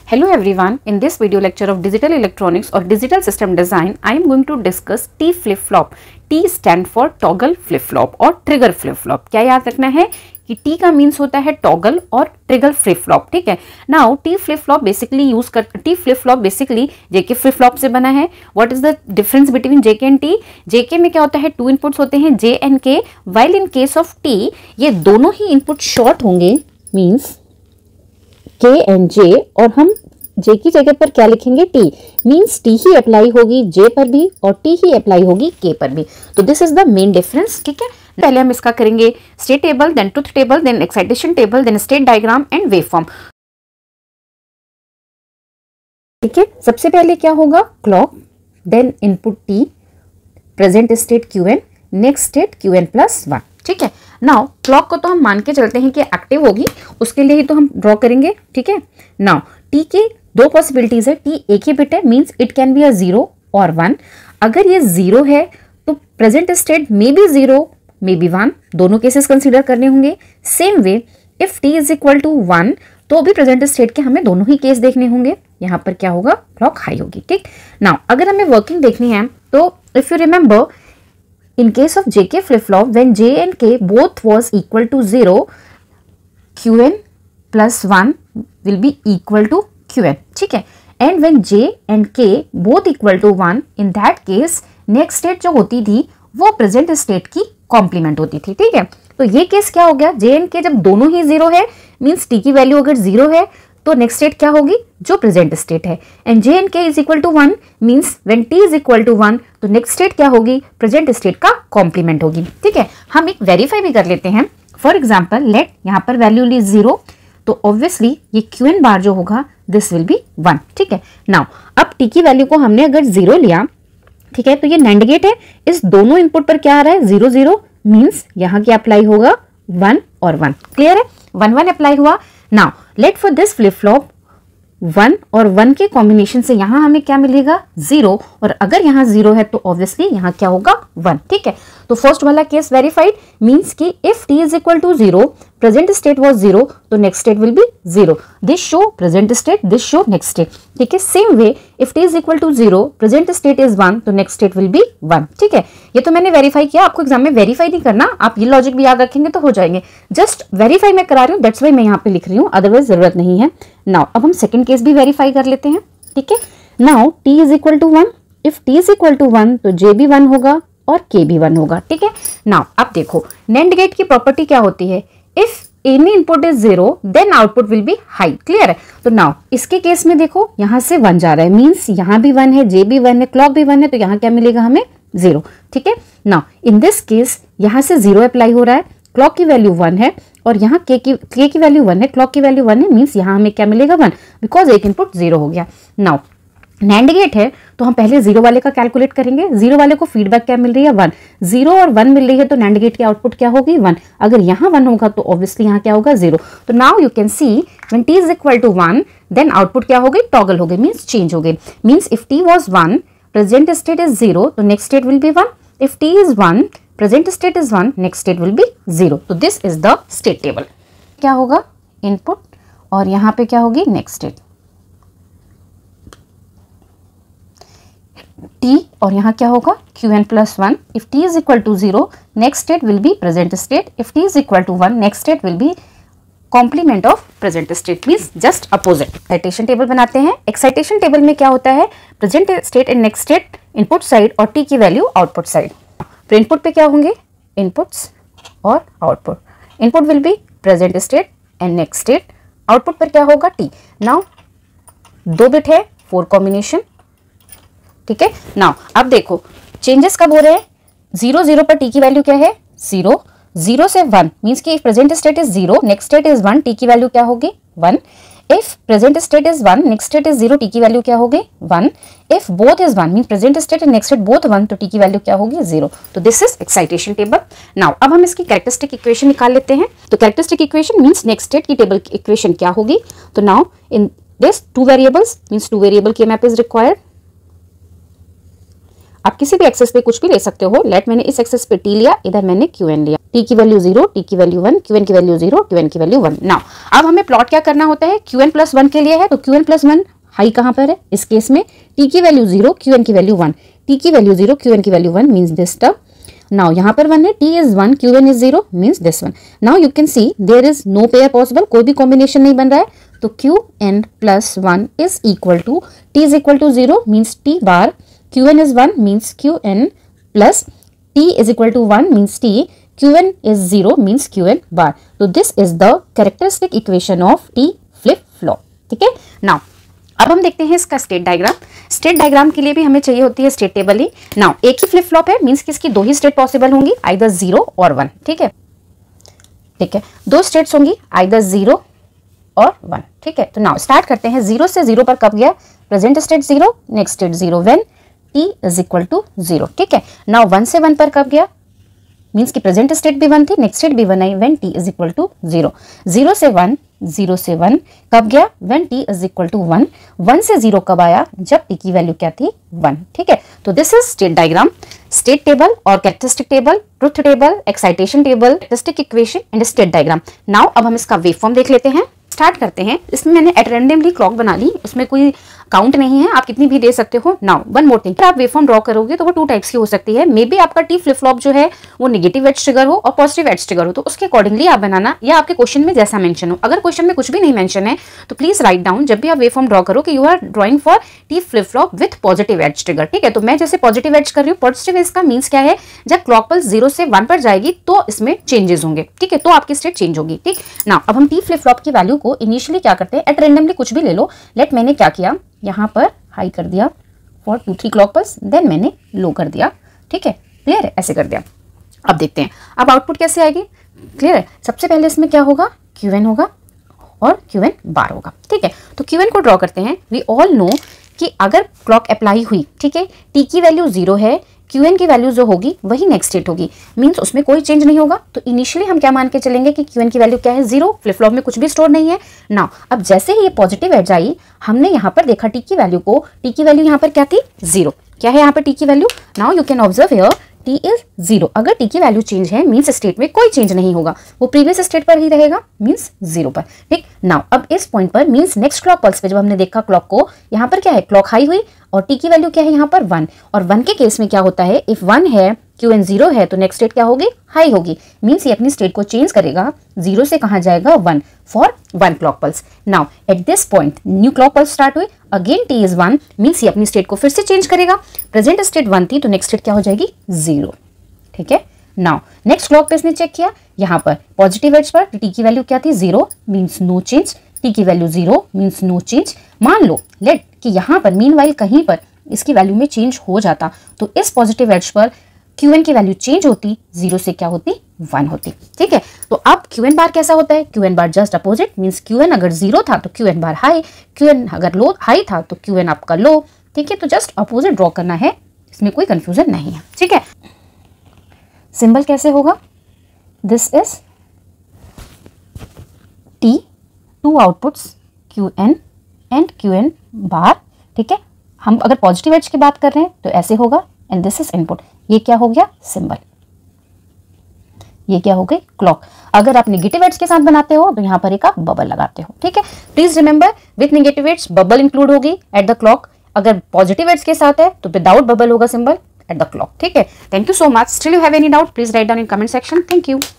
Hello everyone, in this video lecture of digital electronics or digital system design, I am going to discuss T flip-flop. T stand for toggle flip-flop और trigger flip-flop. क्या याद रखना है कि T का means होता है toggle और trigger flip-flop, ठीक है. Now T flip-flop basically JK flip-flop से बना है. What is the difference between JK and T? JK में क्या होता है, 2 inputs होते हैं J and K, while in case of T ये दोनों ही input short होंगे, means K and J, और हम J की जगह पर क्या लिखेंगे, T, मीन्स T ही अप्लाई होगी J पर भी और T ही अप्लाई होगी K पर भी. तो this is the main difference, ठीक है. पहले हम इसका करेंगे state table, then truth table, then excitation table, then state diagram and waveform. ठीक है, सबसे पहले क्या होगा, clock, then input T, present state Qn, next state Qn+1. ठीक है. नाउ क्लॉक को तो हम मान के चलते हैं कि एक्टिव होगी, उसके लिए ही तो हम ड्रॉ करेंगे. ठीक है. नाउ T के दो पॉसिबिलिटीज है. T एक ही बिट है, means it can be a 0 और 1. अगर ये 0 है तो present state may be 0 may be 1, दोनों केसेस कंसीडर करने होंगे. Same way if T is equal to 1 तो भी प्रेजेंट स्टेट के हमें दोनों ही केस देखने होंगे. यहाँ पर क्या होगा, क्लॉक हाई होगी. ठीक. नाउ अगर हमें वर्किंग देखनी है तो if you remember, in case of JK flip-flop, when J and K both was equal to 0, Qn+1 will be equal to Qn. ठीक है. And when J and K both equal to 1, in that case next state जो होती थी वो present state की complement होती थी. ठीक है. तो ये केस क्या हो गया, J and K जब दोनों ही 0 है, मीन्स T की वैल्यू अगर 0 है तो नेक्स्ट स्टेट क्या होगी, जो प्रेजेंट स्टेट है. And J and K is equal to 1, means when T is equal to 1 तो नेक्स्ट स्टेट क्या होगी, प्रेजेंट स्टेट का कॉम्प्लीमेंट होगी. ठीक है. हम एक वेरीफाई भी कर लेते हैं. फॉर एग्जाम्पल लेट यहाँ पर वैल्यू ली 0, तो ऑब्वियसली ये Qn बार जो होगा दिस विल बी 1. ठीक है. नाउ अब T की वैल्यू को हमने अगर 0 लिया, ठीक है, तो ये नैंड गेट है, इस दोनों इनपुट पर क्या आ रहा है, 0 0, मीन्स यहाँ क्या अप्लाई होगा, 1 और 1. क्लियर है, 1 1 अप्लाई हुआ. Now let for this flip flop 1 और 1 के कॉम्बिनेशन से यहाँ हमें क्या मिलेगा, 0, और अगर यहाँ 0 है तो ऑब्वियसली यहाँ क्या होगा, 1. ठीक है. तो फर्स्ट वाला केस वेरीफाइड, मींस कि if T is equal to 0, present state was 0, तो next state will be 0. This show present state, this show next state. ठीक है. Same way if T is equal to 0, present state is 1, तो next state will be 1. ठीक है. ये तो मैंने verify किया, आपको एग्जाम में वेरीफाई नहीं करना, आप ये लॉजिक भी याद रखेंगे तो हो जाएंगे. जस्ट वेरीफाई मैं करा रही हूँ, दैट्स वाई मैं यहाँ पे लिख रही हूँ, अदरवाइज जरूरत नहीं है. नाउ अब हम सेकंड केस भी वेरीफाई कर लेते हैं. ठीक है. Now T is equal to 1, if T is equal to 1 तो J भी 1 होगा और K भी 1 होगा. ठीक है. नाउ अब देखो NAND गेट की प्रॉपर्टी क्या होती है, if any input is 0 then output will be high. Clear है. तो नाउ इसके केस में देखो यहाँ से 1 जा रहा है, मींस यहाँ भी 1 है, J भी 1 है, क्लॉक भी 1 है, तो यहाँ क्या मिलेगा हमें, 0. ठीक है. नाउ इन दिस केस यहाँ से 0 अप्लाई हो रहा है, क्लॉक की वैल्यू 1 है और यहाँ K की वैल्यू 1 है, क्लॉक की वैल्यू 1 है, मींस यहाँ हमें क्या मिलेगा, 1, बिकॉज एक इनपुट 0 हो गया. नाउ NAND गेट है तो हम पहले 0 वाले का कैलकुलेट करेंगे. 0 वाले को फीडबैक क्या मिल रही है, 1. 0 और 1 मिल रही है तो NAND गेट की आउटपुट क्या होगी, 1. अगर यहाँ 1 होगा तो ऑब्वियसली यहाँ क्या होगा, 0. तो now you can see when T is equal to 1 then output क्या हो गई, टॉगल हो गई, मींस चेंज हो गई. Means if T was 1, present state is 0, तो next state will be 1. If T is 1, present state is 1, next state will be 0. तो this is the state table. क्या होगा, इनपुट, और यहाँ पे क्या होगी, नेक्स्ट स्टेट T, और यहाँ क्या होगा, Qn+1. If T is equal to 0, next state will be present state. If T is equal to 1, next state will be complement of present state, means just opposite. Excitation table बनाते हैं. Excitation table में क्या होता है, present state and next state input side और T की value output side. तो input पे क्या होंगे, इनपुट्स और output. Input will be present state and next state, output पर क्या होगा, T. नाउ 2 बिट है, 4 कॉम्बिनेशन. ठीक है. नाउ अब देखो चेंजेस कब हो रहे हैं, 0 0 पर T की वैल्यू क्या है, 0. 0 से 1 मींस कि present state is 0, next state is 1, T की वैल्यू क्या होगी, 1. If present state is 1, next state is 0, T की वैल्यू क्या होगी, 1. If both is 1 means present state and next state both 1, तो T की वैल्यू क्या होगी, 0. तो this is excitation table. Now अब हम इसकी कैरेक्टरिस्टिक इक्वेशन निकाल लेते हैं. तो characteristic equation means next state की टेबल की इक्वेशन क्या होगी. तो now in this 2 variables means 2 variable K map is required. आप किसी भी एक्सेस पे कुछ भी ले सकते हो। लेट मैंने इस एक्सेस पे टी लिया, इधर मैंने क्यू एन लिया, टी की वैल्यू 0, टी की वैल्यू 1, क्यू एन की वैल्यू 0, क्यू एन की वैल्यू 1। नाउ अब हमें प्लॉट क्या करना होता है, क्यू एन प्लस 1 के लिए है, तो क्यू एन प्लस 1 हाई कहाँ पर है, इस केस में टी की वैल्यू 0, क्यू एन की वैल्यू 1, टी की वैल्यू 0, क्यू एन की value 1 means this term. Now यहाँ पर 1 है, T is 1, Q n is 0 means this one. Now you can see there is no pair possible, कोई भी combination नहीं बन रहा है, तो Q n plus 1 is equal to T is equal to 0 means T bar, Q n is 1 means Q n plus T is equal to 1 means T, Q n is 0 means Q n bar. तो this is the characteristic equation of T flip flop. ठीक है, now अब हम देखते हैं इसका state diagram. State diagram के लिए भी हमें चाहिए होती है स्टेट टेबल ही। नाउ एक ही फ्लिप फ्लॉप है, मींस कि इसकी दो ही स्टेट पॉसिबल होंगी, आइदर 0 और 1। ठीक है, ठीक है, दो स्टेट्स होंगी, आइदर 0 और 1। ठीक है, तो नाउ स्टार्ट करते हैं। 0 से 0 पर कब गया, present state 0, next state 0 when t is equal to 0। ठीक है, नाउ 1 से 1 पर कब गया, मीन्स की प्रेजेंट स्टेट भी 1 थी, नेक्स्ट स्टेट भी 1 आई, when t is equal to 0। 0 से 1 कब गया, when t is equal to 1। 1 से 0 कब आया, जब t की वैल्यू क्या थी, 1। ठीक है, तो this is state diagram, state table और characteristic table, truth table, excitation table, characteristic equation and state diagram. Now अब हम इसका वेवफॉर्म देख लेते हैं। स्टार्ट करते हैं। इसमें मैंने एट रैंडमली क्लॉक बना ली, इसमें कोई काउंट नहीं है, आप कितनी भी दे सकते हो। नाउ वन मोर थिंग, आप वेवफॉर्म ड्रॉ करोगे तो वो 2 टाइप्स की हो सकती है। मे बी आपका टी फ्लिप फ्लॉप जो है वो नेगेटिव एज ट्रिगर हो और पॉजिटिव एज ट्रिगर हो, तो उसके अकॉर्डिंगली आप बनाना, या आपके क्वेश्चन में जैसा मेंशन हो। अगर क्वेश्चन में कुछ भी नहीं मेंशन है तो प्लीज राइट डाउन जब भी आप वेवफॉर्म ड्रॉ करो कि you are drawing for T flip flop with positive edge trigger. ठीक है, तो मैं जैसे पॉजिटिव एज कर रही हूँ, पॉजिटिव एज का मीन्स क्या है, जब क्लॉक पल्स 0 से 1 पर जाएगी तो इसमें चेंजेस होंगे। ठीक है, तो आपकी स्टेट चेंज होगी। ठीक, नाउ अब हम टी फ्लिप फ्लॉप की वैल्यू को इनिशियली क्या करते हैं, एट रैंडमली कुछ भी ले लो। लेट मैंने क्या किया, यहाँ पर हाई कर दिया फॉर 2-3 क्लॉक पल्स, देन मैंने लो कर दिया। ठीक है, क्लियर है, ऐसे कर दिया। अब देखते हैं अब आउटपुट कैसे आएगी। क्लियर है, सबसे पहले इसमें क्या होगा, क्यू एन होगा और क्यू एन बार होगा। ठीक है, तो क्यू एन को ड्रॉ करते हैं। वी ऑल नो कि अगर क्लॉक अप्लाई हुई, ठीक है, टी की वैल्यू 0 है, क्यू एन की वैल्यू जो होगी वही नेक्स्ट स्टेट होगी, मींस उसमें कोई चेंज नहीं होगा। तो इनिशियली हम क्या मान के चलेंगे कि क्यू एन की वैल्यू क्या है, 0, फ्लिप फ्लॉप में कुछ भी स्टोर नहीं है। नाउ अब जैसे ही ये पॉजिटिव एज आई, हमने यहाँ पर देखा टी की वैल्यू को, टी की वैल्यू यहाँ पर क्या थी, 0। क्या है यहाँ पर टी की value, now you can observe here T is 0। अगर टी की वैल्यू चेंज है मीन्स स्टेट में कोई चेंज नहीं होगा, वो प्रीवियस स्टेट पर ही रहेगा, मीन्स 0 पर। ठीक, नाउ अब इस पॉइंट पर मीन्स नेक्स्ट क्लॉक पल्स पे जब हमने देखा क्लॉक को, यहाँ पर क्या है, क्लॉक हाई हुई और टी की वैल्यू क्या है यहाँ पर 1। और 1 के केस में क्या होता है, इफ 1 है, क्यू एन 0 है, तो नेक्स्ट स्टेट क्या होगी, हाई होगी, मीन्स ये अपनी स्टेट को चेंज करेगा, 0 से कहाँ जाएगा, 1 for 1 clock pulse. Now at this point new clock pulse start हुई, अगेन टी इज 1, मीन्स ये अपनी स्टेट को फिर से चेंज करेगा। प्रेजेंट स्टेट 1 थी, तो नेक्स्ट स्टेट क्या हो जाएगी, 0। ठीक है, नाउ नेक्स्ट क्लॉक पे इसने चेक किया, यहाँ पर पॉजिटिव एज पर टी की वैल्यू क्या थी, 0, मीन्स नो चेंज, टी की वैल्यू 0 मीन्स नो चेंज। मान लो लेट कि यहाँ पर मीनवाइल कहीं पर इसकी वैल्यू में चेंज हो जाता, तो इस पॉजिटिव एज पर क्यू एन की वैल्यू चेंज होती, 0 से क्या होती, 1 होती। ठीक है, तो अब क्यू एन बार कैसा होता है, Q n bar just opposite, means Q n अगर 0 था तो Q n bar high, Q n अगर लो हाई था तो क्यू एन आपका लो। ठीक है, तो जस्ट अपोजिट ड्रॉ करना है, इसमें कोई कंफ्यूजन नहीं है। ठीक है, सिंबल कैसे होगा, this is T, 2 outputs Q n and Q n bar. ठीक है, हम अगर पॉजिटिव एज की बात कर रहे हैं तो ऐसे होगा, एंड दिस इज इनपुट। ये क्या हो गया, सिंबल, ये क्या हो गई, क्लॉक। अगर आप नेगेटिव एज के साथ बनाते हो तो यहाँ पर एक आप बबल लगाते हो। ठीक है, please remember with negative edge bubble include होगी एट द क्लॉक, अगर पॉजिटिव एज के साथ है तो विदाउट बबल होगा सिंबल at the clock. ठीक है, thank you so much. Still you have any doubt, please write down in comment section. Thank you.